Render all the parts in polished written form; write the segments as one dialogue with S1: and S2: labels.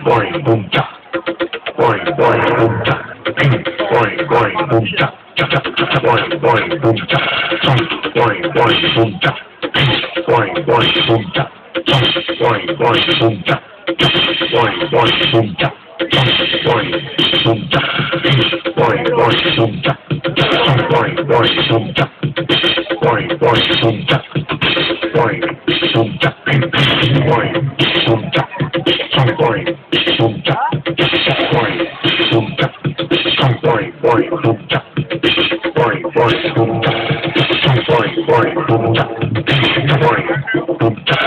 S1: boing, boom, cha. Boing, boing, boom, cha. Boing, boing, boom, cha. Boing, boing, boom, cha. Boing, boing, boom, cha. Boing, boing, boom, cha. Boing, boing, boom, cha. Boing, boing, boom, cha. Boing, boom, cha. Boing, boing, boom, cha. Boing, boing, boom, cha. Boing, boing, boom, cha. Boing, boom, cha. Boing, boom, cha. Boing, boom, cha. Boing, boom, cha. Boing, boing, boom, cha. Boing, boing, boom, cha. Boing, boing, boom, cha. Boing, boom, cha.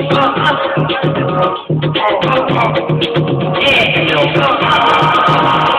S2: Yeah.